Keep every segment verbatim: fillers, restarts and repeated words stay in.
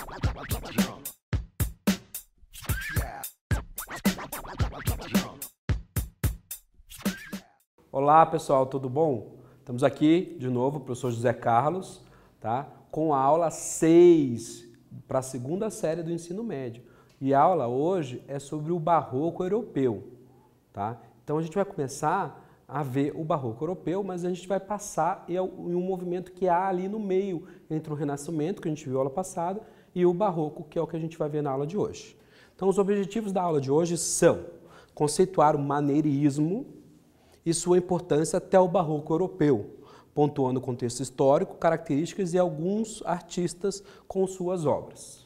Olá pessoal, tudo bom? Estamos aqui de novo, professor José Carlos, tá? Com a aula seis para a segunda série do ensino médio. E a aula hoje é sobre o barroco europeu, tá? Então a gente vai começar a ver o barroco europeu, mas a gente vai passar em um movimento que há ali no meio entre o Renascimento, que a gente viu na aula passada, e o barroco, que é o que a gente vai ver na aula de hoje. Então os objetivos da aula de hoje são conceituar o maneirismo e sua importância até o barroco europeu, pontuando o contexto histórico, características e alguns artistas com suas obras.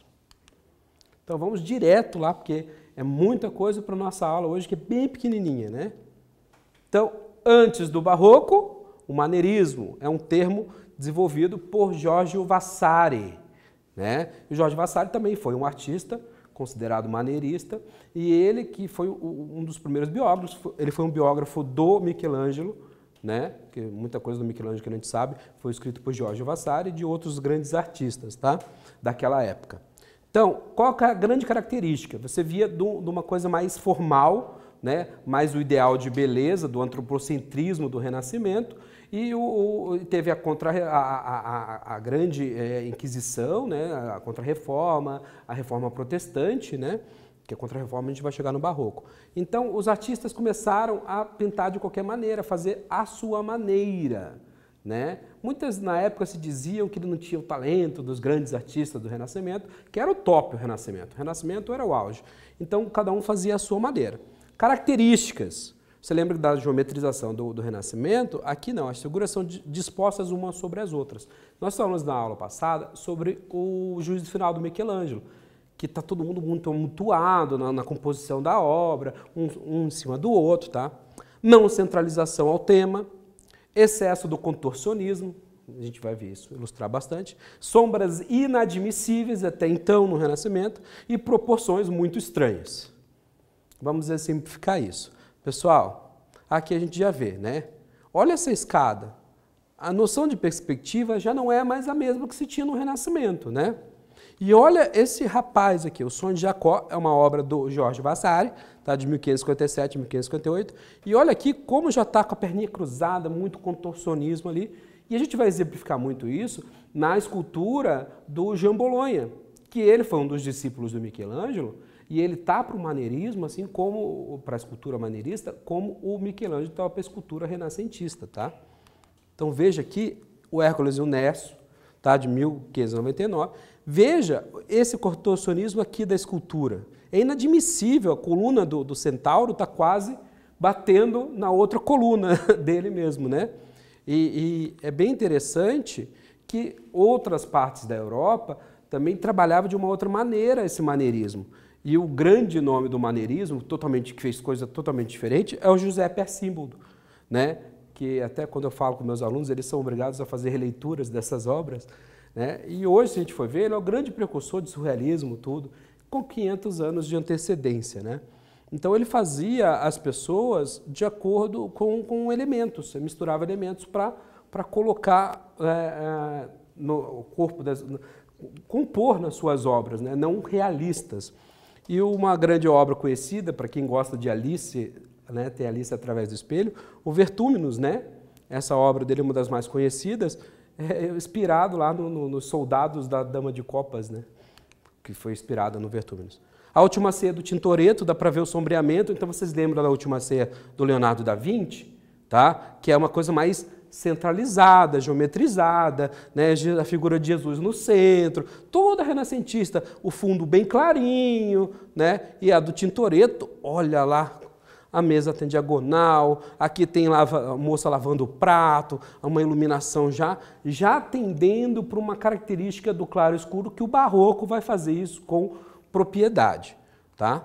Então vamos direto lá, porque é muita coisa para a nossa aula hoje, que é bem pequenininha, né? Então, antes do barroco, o maneirismo é um termo desenvolvido por Giorgio Vasari, né? O Giorgio Vasari também foi um artista considerado maneirista, e ele que foi um dos primeiros biógrafos, ele foi um biógrafo do Michelangelo, né? Que muita coisa do Michelangelo que a gente sabe foi escrito por Giorgio Vasari e de outros grandes artistas, tá? Daquela época. Então, qual é a grande característica? Você via de uma coisa mais formal, né? Mais o ideal de beleza, do antropocentrismo do Renascimento, e o, o, teve a, contra, a, a, a grande é, Inquisição, né? A Contra-Reforma, a Reforma Protestante, né? Que a Contra-Reforma a gente vai chegar no Barroco. Então, os artistas começaram a pintar de qualquer maneira, fazer a sua maneira, né? Muitas na época se diziam que ele não tinha o talento dos grandes artistas do Renascimento, que era o top o Renascimento. O Renascimento era o auge. Então, cada um fazia a sua maneira. Características. Você lembra da geometrização do, do Renascimento? Aqui não, as figuras são dispostas umas sobre as outras. Nós falamos na aula passada sobre o juízo final do Michelangelo, que está todo mundo muito amontoado na, na composição da obra, um, um em cima do outro, tá? Não centralização ao tema, excesso do contorcionismo, a gente vai ver isso, ilustrar bastante, sombras inadmissíveis até então no Renascimento e proporções muito estranhas. Vamos exemplificar isso. Pessoal, aqui a gente já vê, né? Olha essa escada. A noção de perspectiva já não é mais a mesma que se tinha no Renascimento, né? E olha esse rapaz aqui, O Sonho de Jacó, é uma obra do Giorgio Vasari, tá? De mil quinhentos e cinquenta e sete a mil quinhentos e cinquenta e oito. E olha aqui como já está com a perninha cruzada, muito contorcionismo ali. E a gente vai exemplificar muito isso na escultura do Jean Bologna, que ele foi um dos discípulos do Michelangelo, e ele está para o maneirismo, assim como para a escultura maneirista, como o Michelangelo estava para a escultura renascentista, tá? Então veja aqui o Hércules e o Nerso, tá? De mil quinhentos e noventa e nove. Veja esse contorcionismo aqui da escultura. É inadmissível, a coluna do, do centauro está quase batendo na outra coluna dele mesmo, né? E, e é bem interessante que outras partes da Europa também trabalhavam de uma outra maneira esse maneirismo. E o grande nome do maneirismo, totalmente, que fez coisa totalmente diferente, é o Giuseppe Arcimboldo, né? Que até quando eu falo com meus alunos, eles são obrigados a fazer releituras dessas obras, né? E hoje, se a gente for ver, ele é o grande precursor de surrealismo, tudo, com quinhentos anos de antecedência, né? Então ele fazia as pessoas de acordo com, com elementos, ele misturava elementos para colocar é, é, no corpo, das, no, compor nas suas obras, né? Não realistas. E uma grande obra conhecida, para quem gosta de Alice, né, tem Alice através do espelho, o Vertúmenos, né? Essa obra dele é uma das mais conhecidas, é inspirado lá no, no, nos soldados da Dama de Copas, né? Que foi inspirada no Vertúmenos. A Última Ceia do Tintoretto, dá para ver o sombreamento, então vocês lembram da Última Ceia do Leonardo da Vinci, tá? Que é uma coisa mais centralizada, geometrizada, né? A figura de Jesus no centro, toda renascentista, o fundo bem clarinho, né? E a do Tintoretto, olha lá, a mesa tem diagonal, aqui tem lava, a moça lavando o prato, uma iluminação já, já tendendo para uma característica do claro escuro, que o barroco vai fazer isso com propriedade, tá?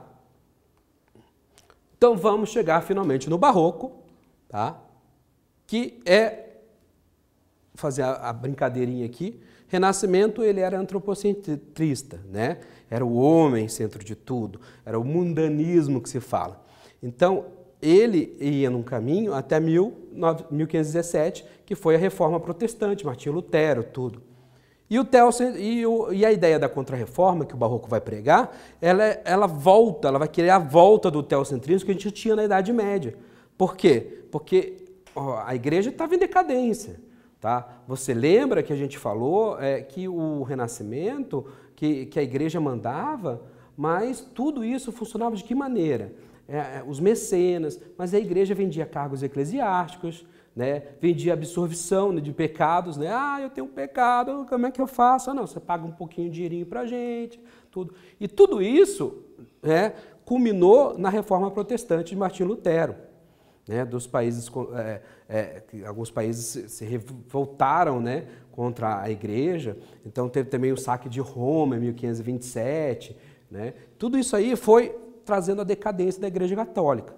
Então vamos chegar finalmente no barroco, tá? Que é, fazer a, a brincadeirinha aqui, Renascimento ele era antropocentrista, né? Era o homem centro de tudo, era o mundanismo que se fala. Então, ele ia num caminho até mil quinhentos e dezessete, que foi a Reforma Protestante, Martinho Lutero, tudo. E, o teocent... e, o... e a ideia da Contra-Reforma, que o Barroco vai pregar, ela, ela volta, ela vai querer a volta do teocentrismo que a gente tinha na Idade Média. Por quê? Porque ó, a igreja estava em decadência. Tá? Você lembra que a gente falou é, que o Renascimento, que, que a igreja mandava, mas tudo isso funcionava de que maneira? É, os mecenas, mas a igreja vendia cargos eclesiásticos, né? Vendia absorção de pecados, né? Ah, eu tenho um pecado, como é que eu faço? Ah, não, você paga um pouquinho de dinheirinho para a gente, tudo. E tudo isso né, culminou na Reforma Protestante de Martinho Lutero. Né, dos países, é, é, alguns países se, se revoltaram né, contra a igreja, então teve também o saque de Roma em mil quinhentos e vinte e sete, né, tudo isso aí foi trazendo a decadência da Igreja Católica.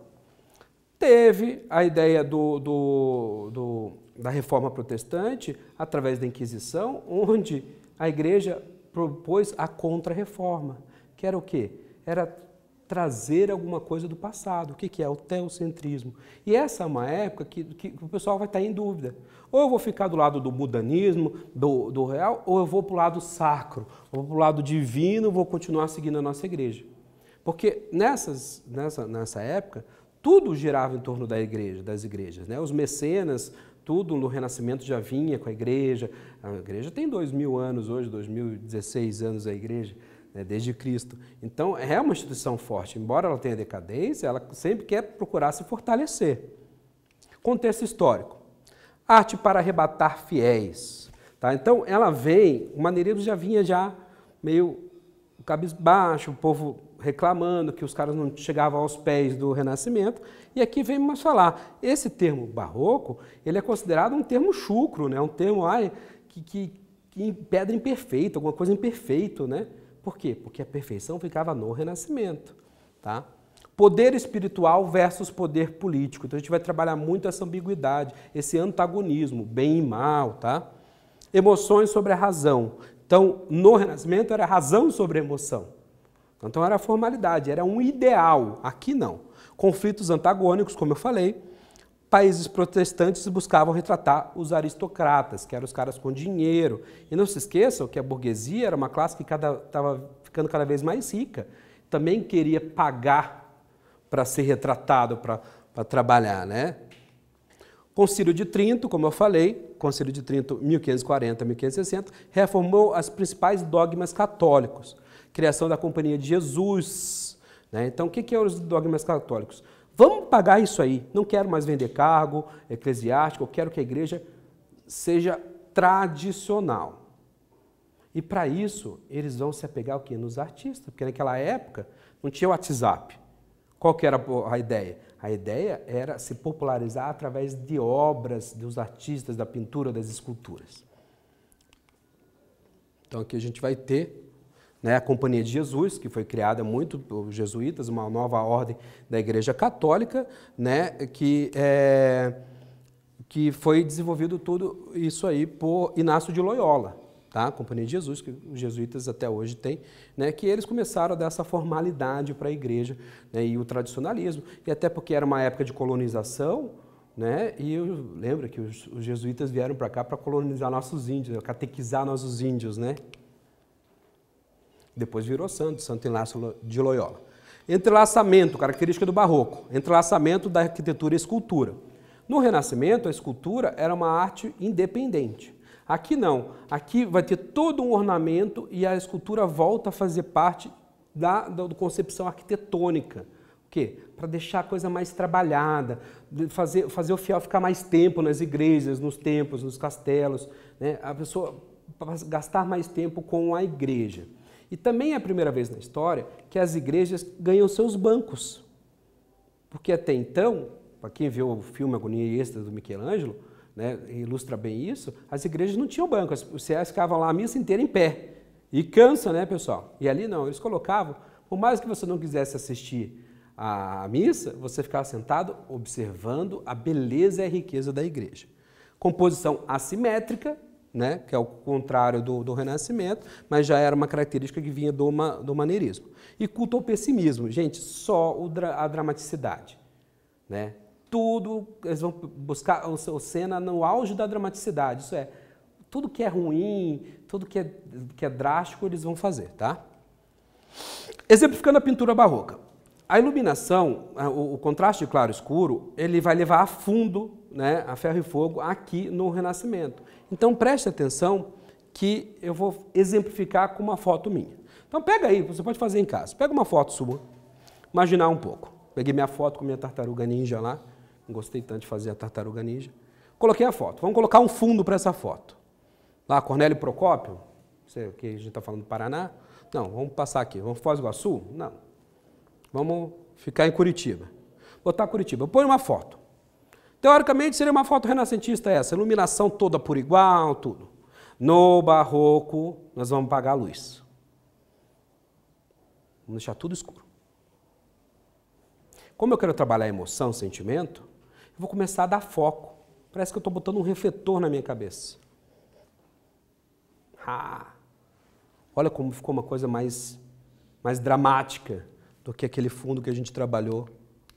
Teve a ideia do, do, do, da Reforma Protestante através da Inquisição, onde a igreja propôs a Contra-Reforma, que era o quê? Era trazer alguma coisa do passado. O que é? O teocentrismo. E essa é uma época que, que o pessoal vai estar em dúvida. Ou eu vou ficar do lado do budanismo, do, do real, ou eu vou para o lado sacro, ou para o lado divino, vou continuar seguindo a nossa igreja. Porque nessas, nessa, nessa época, tudo girava em torno da igreja, das igrejas. Né? Os mecenas, tudo no Renascimento já vinha com a igreja. A igreja tem dois mil anos hoje, dois mil e dezesseis anos a igreja. Desde Cristo. Então, é uma instituição forte. Embora ela tenha decadência, ela sempre quer procurar se fortalecer. Contexto histórico. Arte para arrebatar fiéis. Tá? Então, ela vem, o maneirismo já vinha já meio cabisbaixo, o povo reclamando que os caras não chegavam aos pés do Renascimento. E aqui vem mais falar. Esse termo barroco, ele é considerado um termo chucro, né? Um termo ai, que, que, que pedra imperfeita, alguma coisa imperfeita, né? Por quê? Porque a perfeição ficava no Renascimento. Tá? Poder espiritual versus poder político. Então a gente vai trabalhar muito essa ambiguidade, esse antagonismo, bem e mal. Tá? Emoções sobre a razão. Então, no Renascimento era razão sobre a emoção. Então era formalidade, era um ideal. Aqui não. Conflitos antagônicos, como eu falei. Países protestantes buscavam retratar os aristocratas, que eram os caras com dinheiro. E não se esqueçam que a burguesia era uma classe que estava ficando cada vez mais rica. Também queria pagar para ser retratado, para trabalhar. Né? Concílio de Trinto, como eu falei, Concílio de Trinto mil quinhentos e quarenta a mil quinhentos e sessenta, reformou os principais dogmas católicos. Criação da Companhia de Jesus. Né? Então, o que, que eram os dogmas católicos? Vamos pagar isso aí. Não quero mais vender cargo eclesiástico, eu quero que a igreja seja tradicional. E para isso, eles vão se apegar o quê? Nos artistas, porque naquela época não tinha WhatsApp. Qual que era a ideia? A ideia era se popularizar através de obras dos artistas, da pintura, das esculturas. Então aqui a gente vai ter né, a Companhia de Jesus, que foi criada muito por jesuítas, uma nova ordem da Igreja Católica, né, que, é, que foi desenvolvido tudo isso aí por Inácio de Loyola, tá? A Companhia de Jesus, que os jesuítas até hoje têm, né, que eles começaram a dar essa formalidade para a Igreja, né, e o tradicionalismo, e até porque era uma época de colonização, né, e eu, lembra que os, os jesuítas vieram para cá para colonizar nossos índios, catequizar nossos índios, né? Depois virou santo, Santo Inácio de Loyola. Entrelaçamento, característica do barroco. Entrelaçamento da arquitetura e escultura. No Renascimento, a escultura era uma arte independente. Aqui não. Aqui vai ter todo um ornamento e a escultura volta a fazer parte da, da concepção arquitetônica. O quê? Para deixar a coisa mais trabalhada, fazer, fazer o fiel ficar mais tempo nas igrejas, nos templos, nos castelos. Né? A pessoa gastar mais tempo com a igreja. E também é a primeira vez na história que as igrejas ganham seus bancos. Porque até então, para quem viu o filme Agonia e Êxtase do Michelangelo, né, ilustra bem isso, as igrejas não tinham banco, os fiéis ficavam lá a missa inteira em pé. E cansa, né, pessoal? E ali não, eles colocavam, por mais que você não quisesse assistir a missa, você ficava sentado observando a beleza e a riqueza da igreja. Composição assimétrica, né, que é o contrário do, do Renascimento, mas já era uma característica que vinha do, do maneirismo. E culto ao pessimismo, gente, só o, a dramaticidade. Né? Tudo, eles vão buscar o Senna no auge da dramaticidade, isso é, tudo que é ruim, tudo que é, que é drástico, eles vão fazer, tá? Exemplificando a pintura barroca. A iluminação, o, o contraste de claro e escuro, ele vai levar a fundo, né, a ferro e fogo aqui no Renascimento. Então preste atenção que eu vou exemplificar com uma foto minha. Então pega aí, você pode fazer em casa. Pega uma foto sua, imaginar um pouco. Peguei minha foto com minha tartaruga ninja lá, não gostei tanto de fazer a tartaruga ninja. Coloquei a foto. Vamos colocar um fundo para essa foto. Lá, Cornélio Procópio, não sei o que a gente está falando do Paraná. Não, vamos passar aqui. Vamos para Foz do Iguaçu? Não. Vamos ficar em Curitiba. Botar Curitiba. Põe uma foto. Teoricamente seria uma foto renascentista essa, iluminação toda por igual, tudo. No barroco, nós vamos apagar a luz. Vamos deixar tudo escuro. Como eu quero trabalhar emoção, sentimento, eu vou começar a dar foco. Parece que eu estou botando um refletor na minha cabeça. Ah, olha como ficou uma coisa mais, mais dramática do que aquele fundo que a gente trabalhou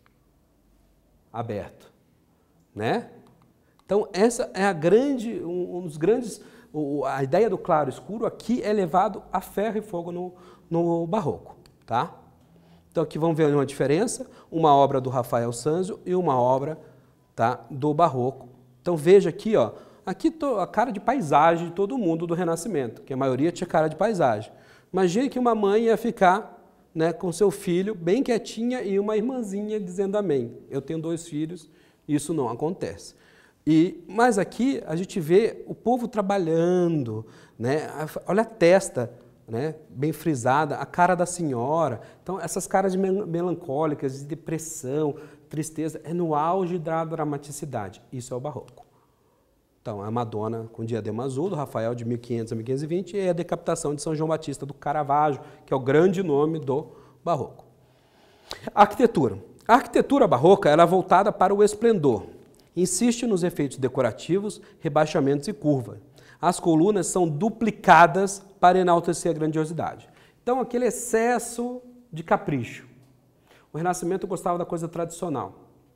aberto, né? Então essa é a grande, um, um dos grandes, a ideia do claro e escuro aqui é levado a ferro e fogo no, no barroco, tá? Então aqui vamos ver uma diferença, uma obra do Rafael Sanzio e uma obra, tá, do barroco. Então veja aqui, ó, aqui tô, a cara de paisagem de todo mundo do Renascimento, que a maioria tinha cara de paisagem. Imagine que uma mãe ia ficar, né, com seu filho bem quietinha e uma irmãzinha dizendo amém. Eu tenho dois filhos, isso não acontece. E, mas aqui a gente vê o povo trabalhando, né? Olha a testa, né, bem frisada, a cara da senhora. Então essas caras melancólicas, de depressão, tristeza, é no auge da dramaticidade. Isso é o barroco. Então a Madonna com diadema azul, do Rafael, de mil e quinhentos a mil quinhentos e vinte, e a decapitação de São João Batista do Caravaggio, que é o grande nome do barroco. Arquitetura. A arquitetura barroca ela é voltada para o esplendor. Insiste nos efeitos decorativos, rebaixamentos e curva. As colunas são duplicadas para enaltecer a grandiosidade. Então, aquele excesso de capricho. O Renascimento gostava da coisa tradicional.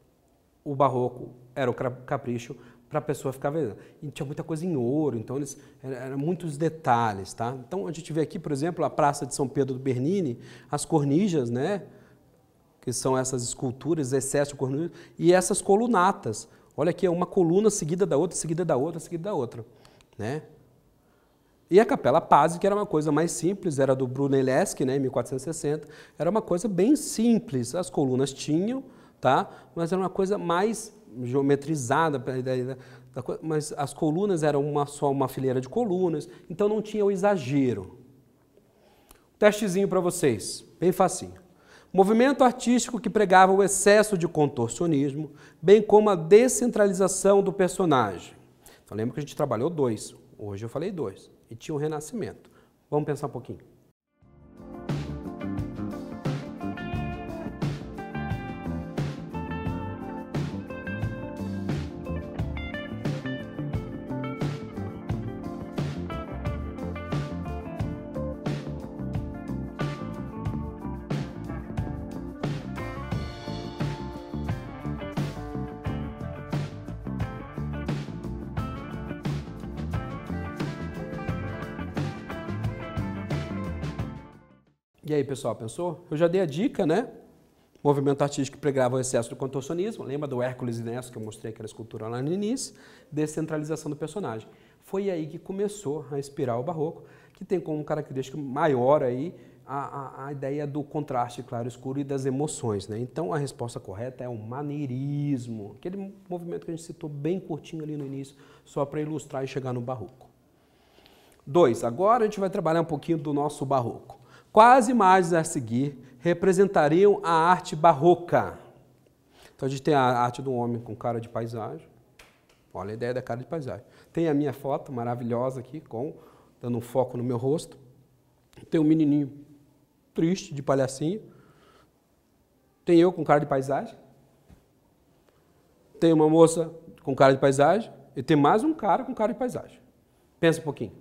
O Barroco era o capricho para a pessoa ficar vendo. E tinha muita coisa em ouro, então eles eram muitos detalhes, tá? Então, a gente vê aqui, por exemplo, a Praça de São Pedro do Bernini, as cornijas, né? Que são essas esculturas, excesso de cornijas, e essas colunatas. Olha aqui, é uma coluna seguida da outra, seguida da outra, seguida da outra, né? E a Capela Pazzi, que era uma coisa mais simples, era do Brunelleschi, né, em mil quatrocentos e sessenta, era uma coisa bem simples. As colunas tinham, tá? Mas era uma coisa mais geometrizada, mas as colunas eram uma, só uma fileira de colunas, então não tinha o exagero. Testezinho para vocês, bem facinho. Movimento artístico que pregava o excesso de contorcionismo, bem como a descentralização do personagem. Então lembra que a gente trabalhou dois, hoje eu falei dois, e tinha o Renascimento. Vamos pensar um pouquinho. E aí, pessoal, pensou? Eu já dei a dica, né? Movimento artístico que pregava o excesso do contorcionismo. Lembra do Hércules e Nesso, que eu mostrei aquela escultura lá no início? Descentralização do personagem. Foi aí que começou a inspirar o Barroco, que tem como característica maior aí a, a, a ideia do contraste claro-escuro e das emoções, né? Então, a resposta correta é o maneirismo, aquele movimento que a gente citou bem curtinho ali no início, só para ilustrar e chegar no Barroco. Dois, agora a gente vai trabalhar um pouquinho do nosso Barroco. Quais imagens a seguir representariam a arte barroca? Então a gente tem a arte do homem com cara de paisagem. Olha a ideia da cara de paisagem. Tem a minha foto maravilhosa aqui, com, dando um foco no meu rosto. Tem um menininho triste, de palhacinho. Tem eu com cara de paisagem. Tem uma moça com cara de paisagem. E tem mais um cara com cara de paisagem. Pensa um pouquinho.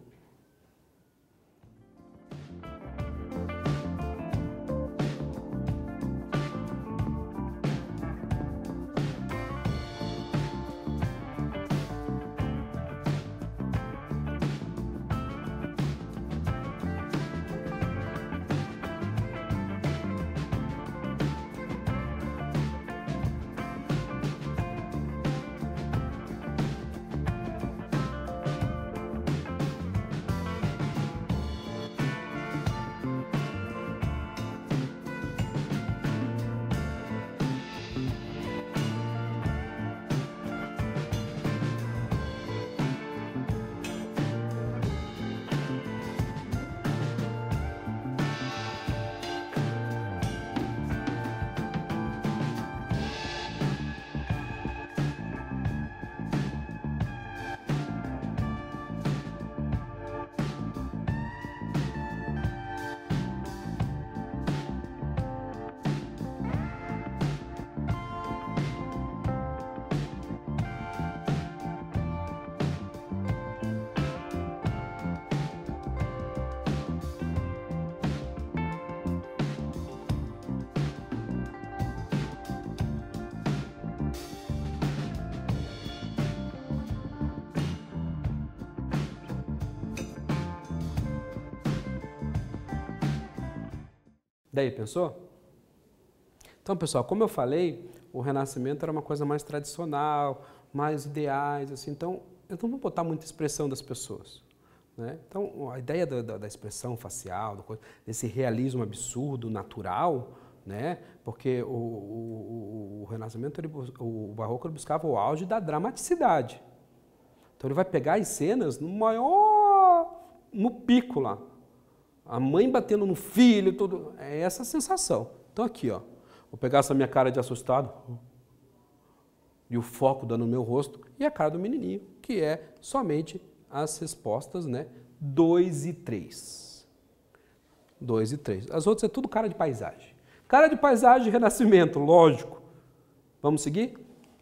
Daí, pensou? Então, pessoal, como eu falei, o Renascimento era uma coisa mais tradicional, mais ideais, assim, então eu não vou botar muita expressão das pessoas. Né? Então, a ideia da, da, da expressão facial, desse realismo absurdo, natural, né? Porque o, o, o Renascimento, ele, o Barroco, ele buscava o auge da dramaticidade. Então, ele vai pegar as cenas no maior, no pico lá. A mãe batendo no filho, tudo. É essa a sensação. Então, aqui, ó, vou pegar essa minha cara de assustado e o foco dando no meu rosto e a cara do menininho, que é somente as respostas, né? dois e três. dois e três. As outras é tudo cara de paisagem. Cara de paisagem, Renascimento, lógico. Vamos seguir?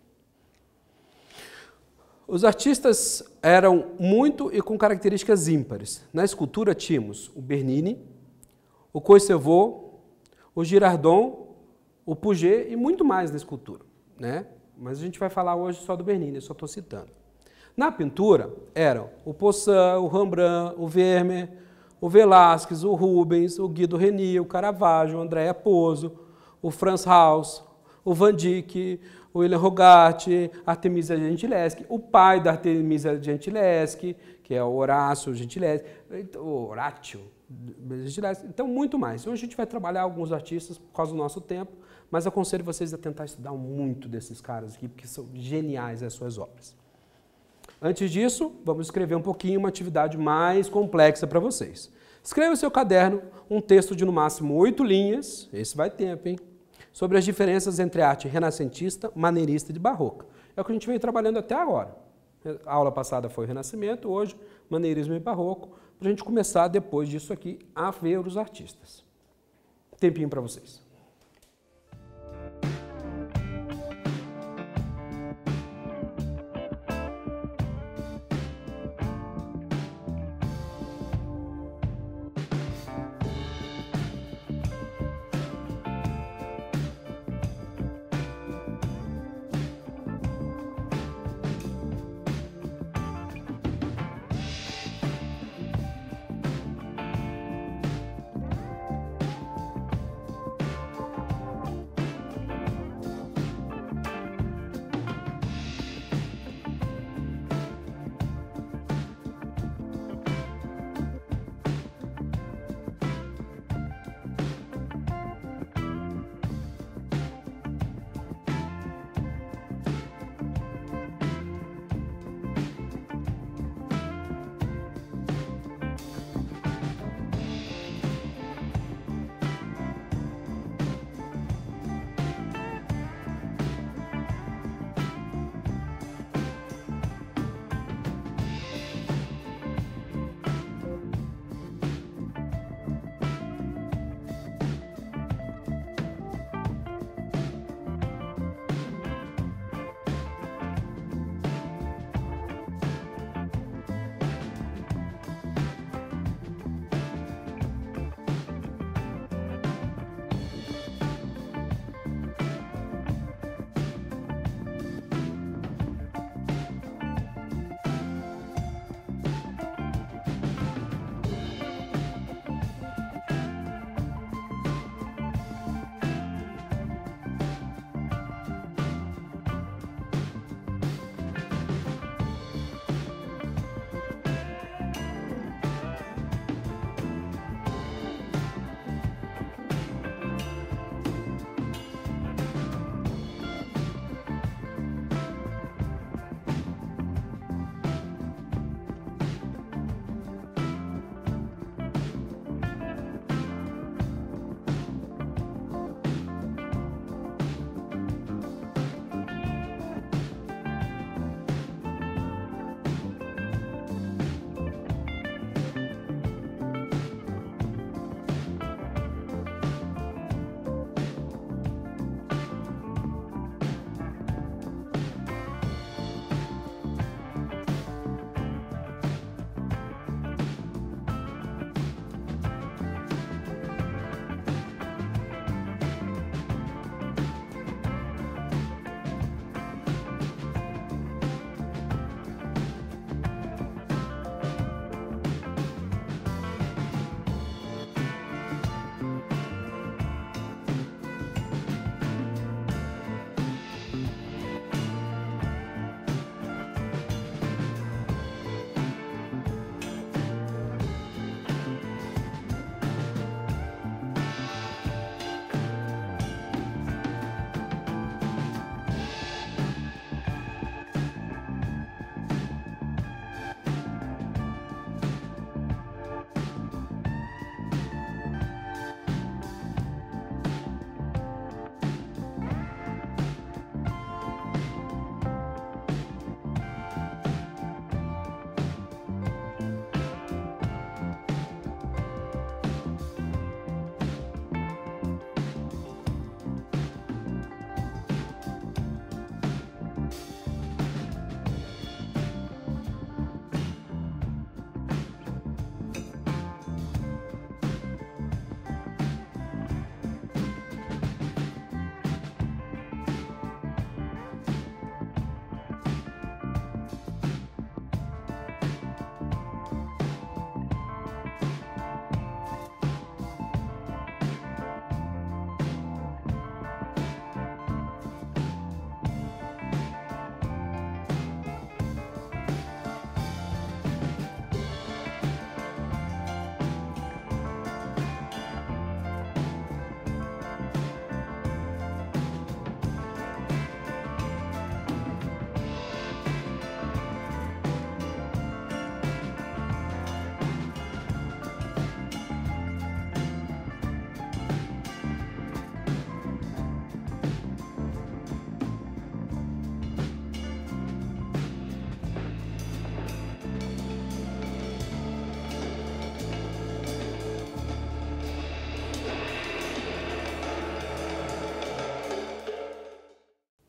Os artistas eram muito e com características ímpares. Na escultura tínhamos o Bernini, o Coissevaux, o Girardon, o Puget e muito mais na escultura, né? Mas a gente vai falar hoje só do Bernini, eu só estou citando. Na pintura eram o Poussin, o Rembrandt, o Vermeer, o Velázquez, o Rubens, o Guido Reni, o Caravaggio, o Andrea Pozzo, o Franz Hals, o Van Dyck, o William Hogarth, Artemisia Gentileschi, o pai da Artemisia Gentileschi, que é o Horácio Gentileschi, o Horatio Gentileschi, então muito mais. Hoje a gente vai trabalhar alguns artistas por causa do nosso tempo, mas aconselho vocês a tentar estudar muito desses caras aqui, porque são geniais as suas obras. Antes disso, vamos escrever um pouquinho uma atividade mais complexa para vocês. Escreva no seu caderno um texto de no máximo oito linhas, esse vai tempo, hein? Sobre as diferenças entre a arte renascentista, maneirista e de barroca. É o que a gente vem trabalhando até agora. A aula passada foi Renascimento, hoje maneirismo e barroco, para a gente começar depois disso aqui a ver os artistas. Tempinho para vocês.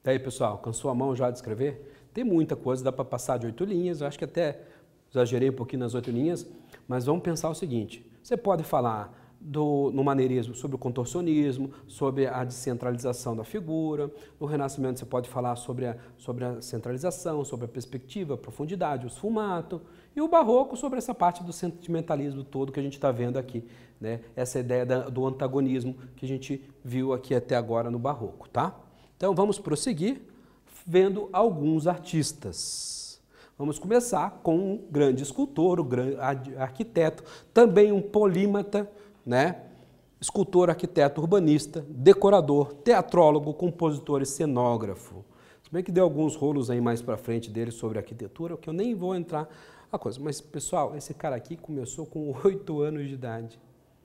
E aí, pessoal, cansou a mão já de escrever? Tem muita coisa, dá para passar de oito linhas, eu acho que até exagerei um pouquinho nas oito linhas, mas vamos pensar o seguinte, você pode falar do, no maneirismo sobre o contorcionismo, sobre a descentralização da figura, no Renascimento você pode falar sobre a, sobre a centralização, sobre a perspectiva, a profundidade, o sfumato, e o Barroco sobre essa parte do sentimentalismo todo que a gente está vendo aqui, né? Essa ideia da, do antagonismo que a gente viu aqui até agora no Barroco, tá? Então vamos prosseguir vendo alguns artistas. Vamos começar com um grande escultor, um grande arquiteto, também um polímata, né? Escultor, arquiteto, urbanista, decorador, teatrólogo, compositor e cenógrafo. Se bem que deu alguns rolos aí mais para frente dele sobre arquitetura, que eu nem vou entrar a coisa. Mas, pessoal, esse cara aqui começou com oito anos de idade.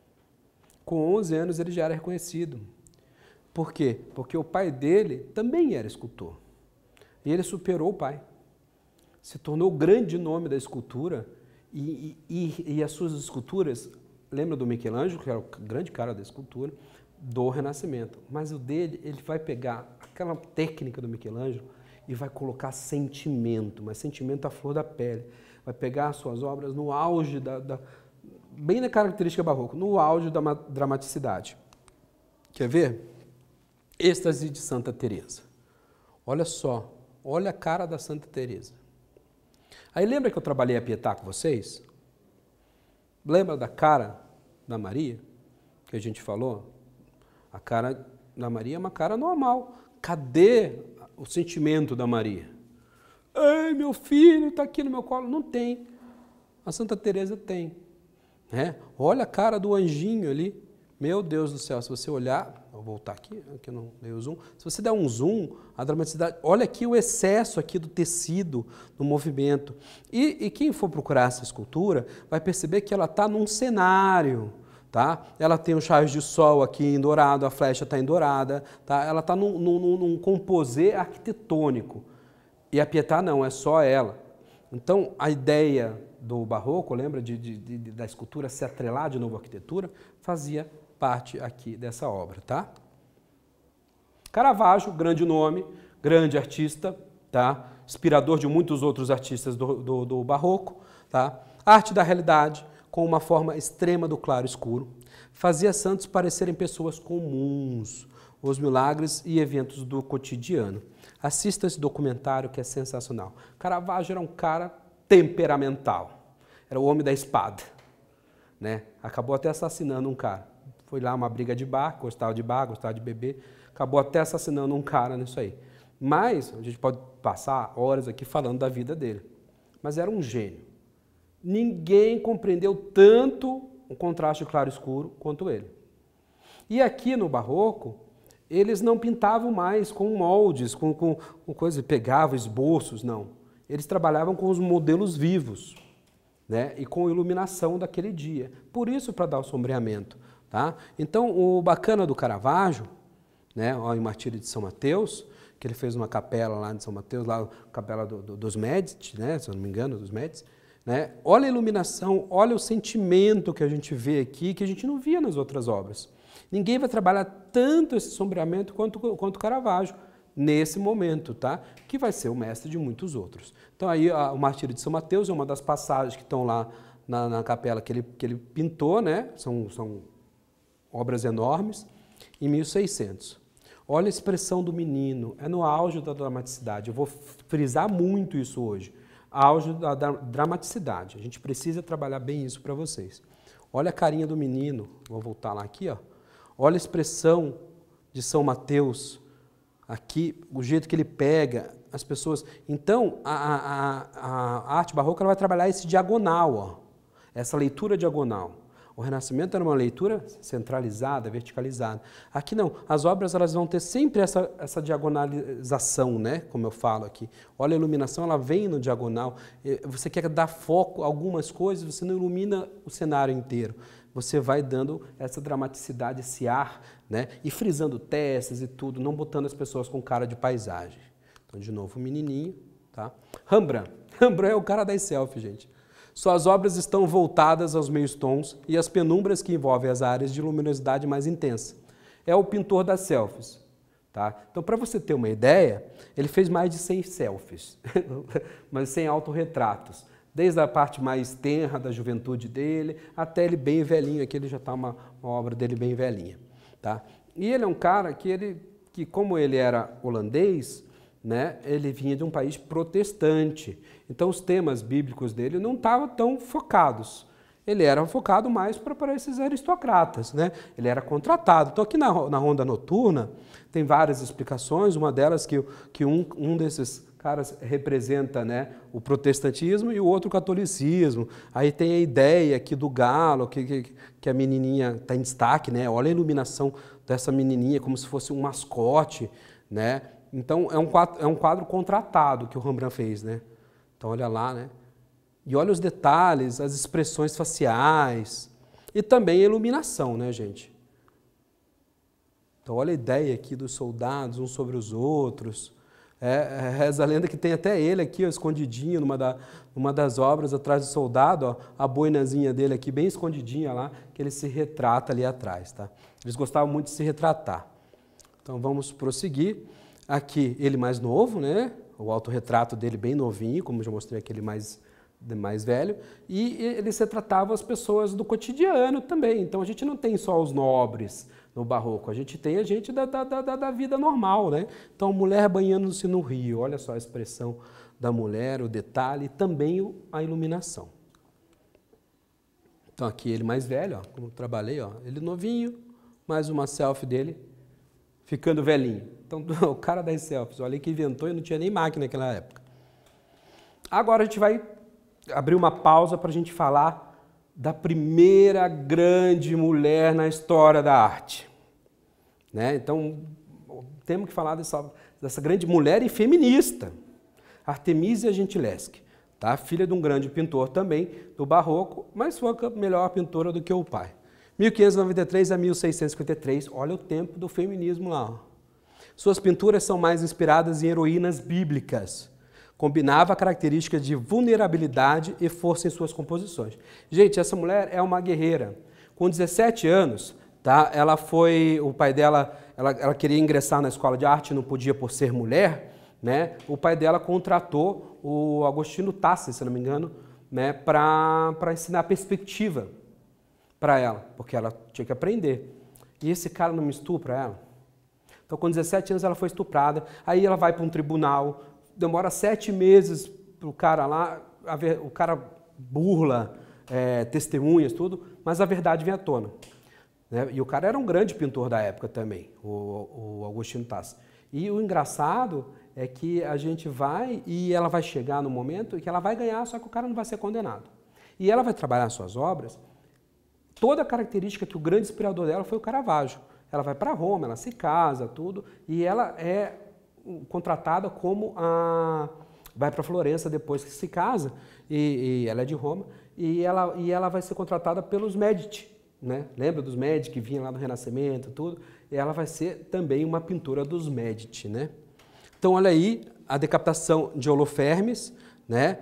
Com onze anos ele já era reconhecido. Por quê? Porque o pai dele também era escultor. E ele superou o pai. Se tornou o grande nome da escultura e, e, e as suas esculturas, lembra do Michelangelo, que era o grande cara da escultura, do Renascimento. Mas o dele, ele vai pegar aquela técnica do Michelangelo e vai colocar sentimento, mas sentimento à flor da pele. Vai pegar as suas obras no auge, da, da, bem na característica barroca, no auge da dramaticidade. Quer ver? Êxtase de Santa Teresa. Olha só, olha a cara da Santa Teresa. Aí lembra que eu trabalhei a Pietà com vocês? Lembra da cara da Maria? Que a gente falou? A cara da Maria é uma cara normal. Cadê o sentimento da Maria? Ai, meu filho está aqui no meu colo. Não tem. A Santa Teresa tem. Né? Olha a cara do anjinho ali. Meu Deus do céu, se você olhar, vou voltar aqui, aqui eu não dei o zoom, se você der um zoom, a dramaticidade, olha aqui o excesso aqui do tecido, do movimento. E, e quem for procurar essa escultura vai perceber que ela está num cenário, tá? Ela tem os raios de sol aqui em dourado, a flecha está em dourada, tá? Ela está num, num, num composê arquitetônico. E a Pietà não, é só ela. Então, a ideia do Barroco, lembra de, de, de, da escultura se atrelar de novo à arquitetura, fazia parte aqui dessa obra, tá? Caravaggio, grande nome, grande artista, tá? Inspirador de muitos outros artistas do, do, do Barroco, tá? Arte da realidade, com uma forma extrema do claro-escuro, fazia santos parecerem pessoas comuns, os milagres e eventos do cotidiano. Assista esse documentário que é sensacional. Caravaggio era um cara temperamental, era o homem da espada, né? Acabou até assassinando um cara. Foi lá uma briga de bar, gostava de bar, gostava de beber, acabou até assassinando um cara nisso aí. Mas, a gente pode passar horas aqui falando da vida dele. Mas era um gênio. Ninguém compreendeu tanto o contraste claro-escuro quanto ele. E aqui no Barroco, eles não pintavam mais com moldes, com, com, com coisas, pegavam esboços, não. Eles trabalhavam com os modelos vivos, né? E com a iluminação daquele dia. Por isso, para dar o sombreamento. Tá? Então, o bacana do Caravaggio, né, ó, em Martírio de São Mateus, que ele fez uma capela lá de São Mateus, lá a capela do, do, dos Médici, né, se eu não me engano, dos Médici, né? Olha a iluminação, olha o sentimento que a gente vê aqui, que a gente não via nas outras obras. Ninguém vai trabalhar tanto esse sombreamento quanto, quanto Caravaggio, nesse momento, tá? Que vai ser o mestre de muitos outros. Então, aí a, o Martírio de São Mateus é uma das passagens que estão lá na, na capela que ele, que ele pintou, né? São... são obras enormes, em mil e seiscentos. Olha a expressão do menino, é no auge da dramaticidade. Eu vou frisar muito isso hoje. Auge da dramaticidade. A gente precisa trabalhar bem isso para vocês. Olha a carinha do menino, vou voltar lá aqui, ó. Olha a expressão de São Mateus, aqui, o jeito que ele pega as pessoas. Então, a, a, a, a arte barroca ela vai trabalhar esse diagonal, ó, essa leitura diagonal. O Renascimento era uma leitura centralizada, verticalizada. Aqui não, as obras elas vão ter sempre essa, essa diagonalização, né? Como eu falo aqui. Olha a iluminação, ela vem no diagonal. Você quer dar foco a algumas coisas, você não ilumina o cenário inteiro. Você vai dando essa dramaticidade, esse ar, né? E frisando testes e tudo, não botando as pessoas com cara de paisagem. Então, de novo, o menininho, tá? Rembrandt. Rembrandt é o cara das selfies, gente. Suas obras estão voltadas aos meios tons e às penumbras que envolvem as áreas de luminosidade mais intensa. É o pintor das selfies. Tá? Então, para você ter uma ideia, ele fez mais de cem selfies, mas cem autorretratos. Desde a parte mais tenra da juventude dele, até ele bem velhinho, aqui ele já está uma, uma obra dele bem velhinha. Tá? E ele é um cara que, ele, que como ele era holandês, né, ele vinha de um país protestante. Então, os temas bíblicos dele não estavam tão focados. Ele era focado mais para esses aristocratas, né? Ele era contratado. Então, aqui na, na Ronda Noturna, tem várias explicações, uma delas que, que um, um desses caras representa, né, o protestantismo e o outro o catolicismo. Aí tem a ideia aqui do galo, que, que, que a menininha está em destaque, né? Olha a iluminação dessa menininha como se fosse um mascote, né? Então, é um quadro, é um quadro contratado que o Rembrandt fez, né? Então, olha lá, né? E olha os detalhes, as expressões faciais e também a iluminação, né, gente? Então, olha a ideia aqui dos soldados, uns sobre os outros. É, reza a lenda que tem até ele aqui, ó, escondidinho, numa, da, numa das obras, atrás do soldado, ó, a boinazinha dele aqui, bem escondidinha lá, que ele se retrata ali atrás, tá? Eles gostavam muito de se retratar. Então, vamos prosseguir. Aqui, ele mais novo, né? O autorretrato dele bem novinho, como eu já mostrei aquele mais... mais velho, e ele se tratava as pessoas do cotidiano também. Então a gente não tem só os nobres no barroco, a gente tem a gente da, da, da, da vida normal, né? Então, mulher banhando-se no rio, olha só a expressão da mulher, o detalhe, e também a iluminação. Então aqui ele mais velho, ó, como eu trabalhei, ó, ele novinho, mais uma selfie dele, ficando velhinho. Então o cara das selfies, olha que inventou e não tinha nem máquina naquela época. Agora a gente vai abrir uma pausa para a gente falar da primeira grande mulher na história da arte. Né? Então, temos que falar dessa, dessa grande mulher e feminista, Artemisia Gentileschi, tá? Filha de um grande pintor também do Barroco, mas foi a melhor pintora do que o pai. mil quinhentos e noventa e três a mil seiscentos e cinquenta e três, olha o tempo do feminismo lá. Ó. Suas pinturas são mais inspiradas em heroínas bíblicas. Combinava características de vulnerabilidade e força em suas composições. Gente, essa mulher é uma guerreira. Com dezessete anos, tá, ela foi, o pai dela, ela, ela queria ingressar na escola de arte, não podia por ser mulher, né? O pai dela contratou o Agostinho Tassi, se não me engano, né, para para ensinar perspectiva para ela, porque ela tinha que aprender. E esse cara não me estupra ela. Então, com dezessete anos, ela foi estuprada. Aí ela vai para um tribunal. Demora sete meses para o cara lá, ver, o cara burla é, testemunhas, tudo, mas a verdade vem à tona. Né? E o cara era um grande pintor da época também, o, o Agostinho Tassi. E o engraçado é que a gente vai e ela vai chegar no momento em que ela vai ganhar, só que o cara não vai ser condenado. E ela vai trabalhar suas obras, toda a característica que o grande inspirador dela foi o Caravaggio. Ela vai para Roma, ela se casa, tudo, e ela é contratada como a... vai para Florença depois que se casa, e, e ela é de Roma, e ela, e ela vai ser contratada pelos Medici, né? Lembra dos Medici que vinha lá do Renascimento, tudo? E ela vai ser também uma pintora dos Medici, né? Então, olha aí a decapitação de Holofernes, né?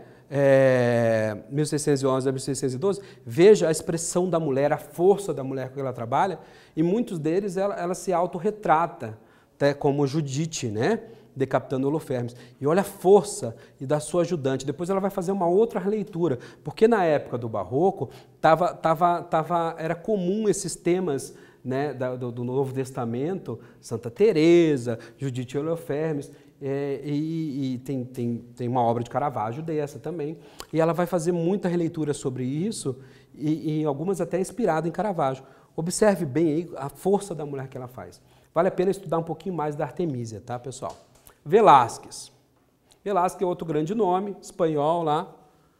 É, mil seiscentos e onze a mil seiscentos e doze, veja a expressão da mulher, a força da mulher com que ela trabalha, e muitos deles ela, ela se autorretrata, até como Judite, né? Decapitando Holofernes. E olha a força e da sua ajudante. Depois ela vai fazer uma outra releitura, porque na época do Barroco tava, tava, tava, era comum esses temas, né, do, do Novo Testamento, Santa Teresa, Judite Holofernes, é, e, e tem, tem, tem uma obra de Caravaggio dessa também. E ela vai fazer muita releitura sobre isso, e, e algumas até inspiradas em Caravaggio. Observe bem aí a força da mulher que ela faz. Vale a pena estudar um pouquinho mais da Artemisia, tá, pessoal? Velázquez. Velázquez é outro grande nome, espanhol lá.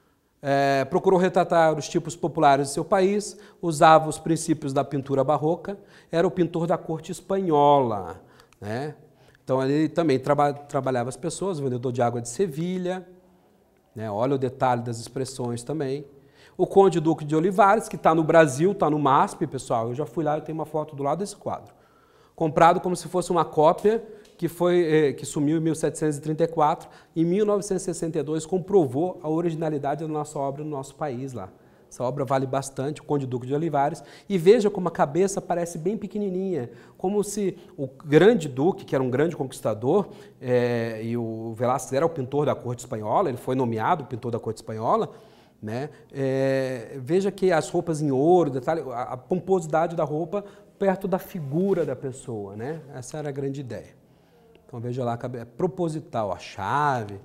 É, procurou retratar os tipos populares do seu país, usava os princípios da pintura barroca, era o pintor da corte espanhola, né? Então ele também traba, trabalhava as pessoas, vendedor de água de Sevilha, né? Olha o detalhe das expressões também. O Conde Duque de Olivares, que está no Brasil, está no MASP, pessoal, eu já fui lá, eu tenho uma foto do lado desse quadro. Comprado como se fosse uma cópia, que, foi, que sumiu em mil setecentos e trinta e quatro, em mil novecentos e sessenta e dois comprovou a originalidade da nossa obra no nosso país lá. Essa obra vale bastante, o Conde Duque de Olivares. E veja como a cabeça parece bem pequenininha, como se o grande duque, que era um grande conquistador, é, e o Velázquez era o pintor da corte espanhola, ele foi nomeado pintor da corte espanhola, né? É, veja que as roupas em ouro, detalhe, a, a pomposidade da roupa perto da figura da pessoa, né? Essa era a grande ideia. Então veja lá, é proposital, a chave.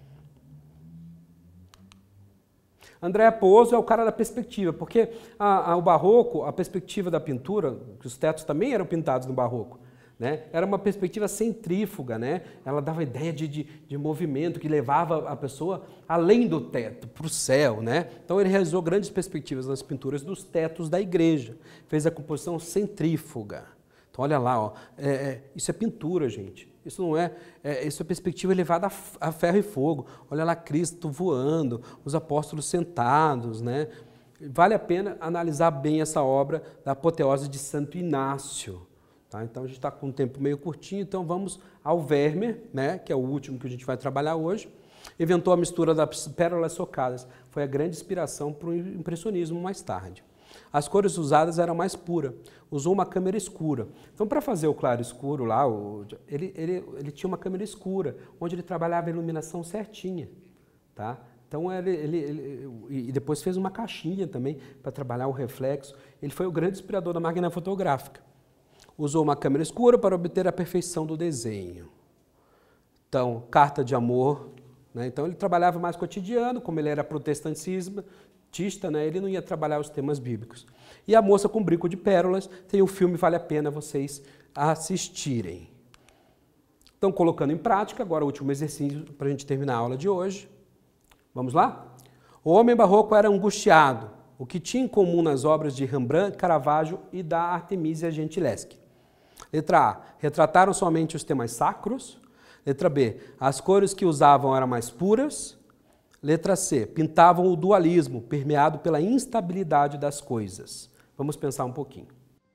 André Pozzo é o cara da perspectiva, porque a, a, o barroco, a perspectiva da pintura, que os tetos também eram pintados no barroco, né? Era uma perspectiva centrífuga, né? Ela dava ideia de, de, de movimento que levava a pessoa além do teto, para o céu, né? Então ele realizou grandes perspectivas nas pinturas dos tetos da igreja, fez a composição centrífuga. Então olha lá, ó, é, é, isso é pintura, gente. Isso não é, é, isso é perspectiva elevada a, a ferro e fogo. Olha lá Cristo voando, os apóstolos sentados, né? Vale a pena analisar bem essa obra da apoteose de Santo Inácio. Tá? Então a gente está com um tempo meio curtinho, então vamos ao Vermeer, né? Que é o último que a gente vai trabalhar hoje. Inventou a mistura das pérolas socadas. Foi a grande inspiração para o impressionismo mais tarde. As cores usadas eram mais puras, usou uma câmera escura. Então, para fazer o claro escuro lá, o, ele, ele, ele tinha uma câmera escura, onde ele trabalhava a iluminação certinha. Tá? Então, ele, ele, ele, e depois fez uma caixinha também para trabalhar o reflexo. Ele foi o grande inspirador da máquina fotográfica. Usou uma câmera escura para obter a perfeição do desenho. Então, carta de amor. Né? Então, ele trabalhava mais cotidiano, como ele era protestantismo, né? Ele não ia trabalhar os temas bíblicos. E A Moça com Brinco de Pérolas, tem um filme, vale a pena vocês assistirem. Então, colocando em prática, agora o último exercício para a gente terminar a aula de hoje. Vamos lá? O homem barroco era angustiado, o que tinha em comum nas obras de Rembrandt, Caravaggio e da Artemisia Gentileschi. Letra A, retrataram somente os temas sacros. Letra B, as cores que usavam eram mais puras. Letra C, pintavam o dualismo, permeado pela instabilidade das coisas. Vamos pensar um pouquinho.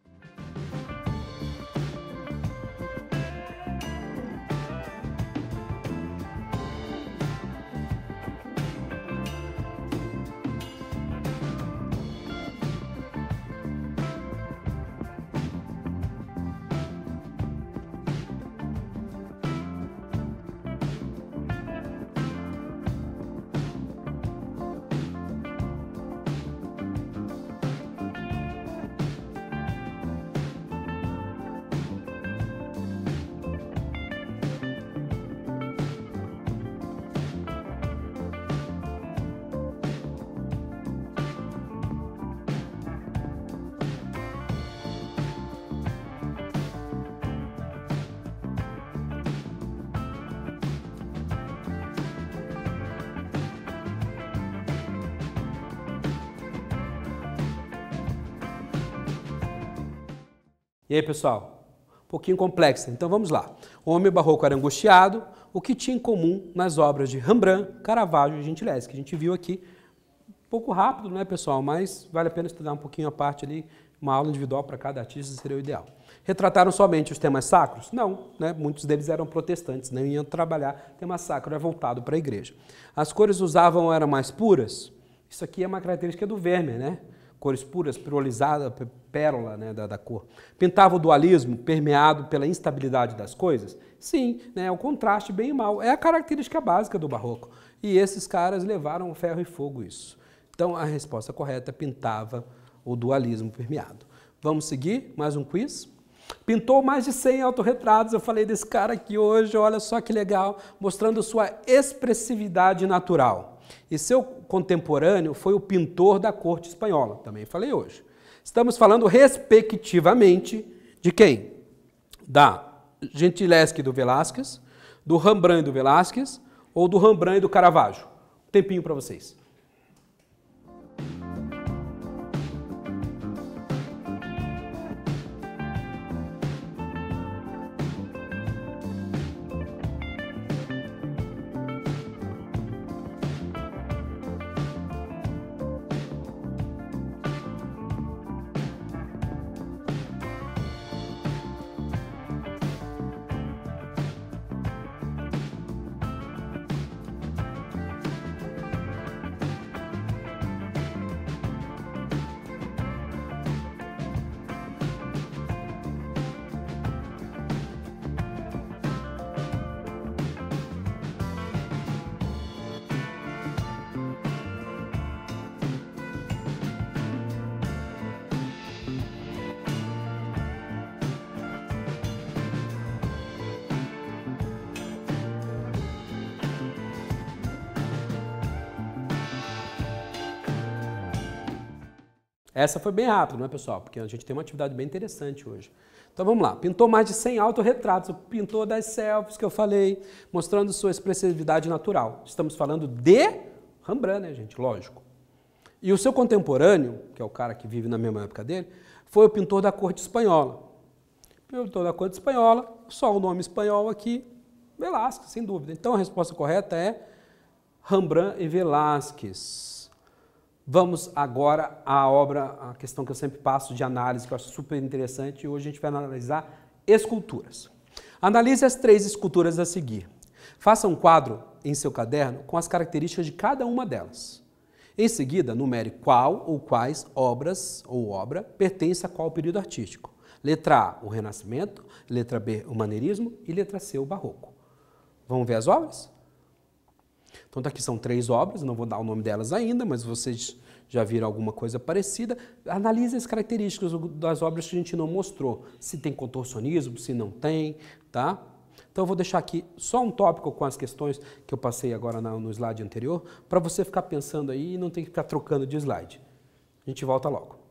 E aí, pessoal? Um pouquinho complexa. Então vamos lá. O homem barroco era angustiado, o que tinha em comum nas obras de Rembrandt, Caravaggio e Gentileschi, que a gente viu aqui. Um pouco rápido, né, pessoal? Mas vale a pena estudar um pouquinho a parte ali, uma aula individual para cada artista seria o ideal. Retrataram somente os temas sacros? Não, né? Muitos deles eram protestantes, não iam trabalhar. Tema sacro é voltado para a igreja. As cores usavam eram mais puras? Isso aqui é uma característica do Vermeer, né? Cores puras, pirolizada, pérola, né, da, da cor. Pintava o dualismo permeado pela instabilidade das coisas? Sim, né, é o contraste bem e mal. É a característica básica do barroco. E esses caras levaram ferro e fogo isso. Então, a resposta correta pintava o dualismo permeado. Vamos seguir? Mais um quiz? Pintou mais de cem autorretratos. Eu falei desse cara aqui hoje, olha só que legal, mostrando sua expressividade natural. E seu contemporâneo foi o pintor da corte espanhola, também falei hoje. Estamos falando respectivamente de quem? Da Gentileschi e do Velázquez, do Rembrandt e do Velázquez ou do Rembrandt e do Caravaggio. Um tempinho para vocês. Essa foi bem rápido, não é, pessoal? Porque a gente tem uma atividade bem interessante hoje. Então vamos lá. Pintou mais de cem autorretratos. Pintou das selfies que eu falei, mostrando sua expressividade natural. Estamos falando de Rembrandt, né, gente? Lógico. E o seu contemporâneo, que é o cara que vive na mesma época dele, foi o pintor da corte espanhola. Pintor da corte espanhola, só o nome espanhol aqui, Velázquez, sem dúvida. Então a resposta correta é Rembrandt e Velázquez. Vamos agora à obra, a questão que eu sempre passo de análise, que eu acho super interessante, e hoje a gente vai analisar esculturas. Analise as três esculturas a seguir. Faça um quadro em seu caderno com as características de cada uma delas. Em seguida, numere qual ou quais obras ou obra pertence a qual período artístico. Letra A, o Renascimento, letra B, o Maneirismo e letra C, o Barroco. Vamos ver as obras? Então, aqui são três obras, não vou dar o nome delas ainda, mas vocês já viram alguma coisa parecida. Analise as características das obras que a gente não mostrou, se tem contorcionismo, se não tem, tá? Então, eu vou deixar aqui só um tópico com as questões que eu passei agora no slide anterior, para você ficar pensando aí e não ter que ficar trocando de slide. A gente volta logo.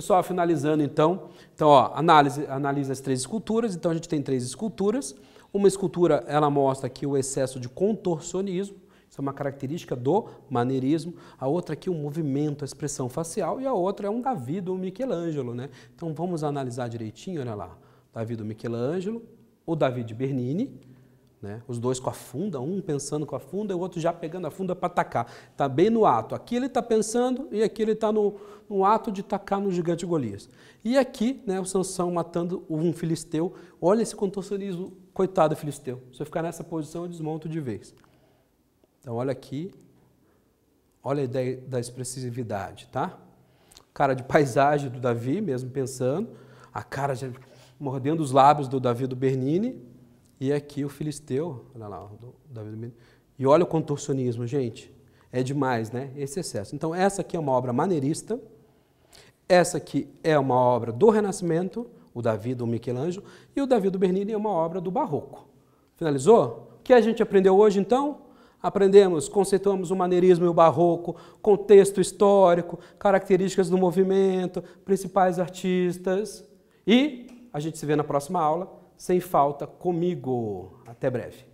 Pessoal, finalizando então, então ó, análise, analisa as três esculturas, então a gente tem três esculturas. Uma escultura, ela mostra aqui o excesso de contorcionismo, isso é uma característica do maneirismo. A outra aqui, o movimento, a expressão facial, e a outra é um Davi do Michelangelo, né? Então vamos analisar direitinho, olha lá, Davi do Michelangelo, o Davi de Bernini, né? Os dois com a funda, um pensando com a funda e o outro já pegando a funda para atacar. Está bem no ato. Aqui ele está pensando e aqui ele está no, no ato de atacar no gigante Golias. E aqui, né, o Sansão matando um filisteu. Olha esse contorcionismo, coitado do filisteu. Se eu ficar nessa posição, eu desmonto de vez. Então, olha aqui. Olha a ideia da expressividade, tá? Cara de paisagem do Davi, mesmo pensando. A cara já mordendo os lábios do Davi do Bernini. E aqui o filisteu, olha lá, do Davi do Bernini. E olha o contorcionismo, gente. É demais, né? Esse excesso. Então, essa aqui é uma obra maneirista. Essa aqui é uma obra do Renascimento, o Davi do Michelangelo. E o Davi do Bernini é uma obra do Barroco. Finalizou? O que a gente aprendeu hoje, então? Aprendemos, conceituamos o maneirismo e o barroco, contexto histórico, características do movimento, principais artistas. E a gente se vê na próxima aula, sem falta, comigo. Até breve.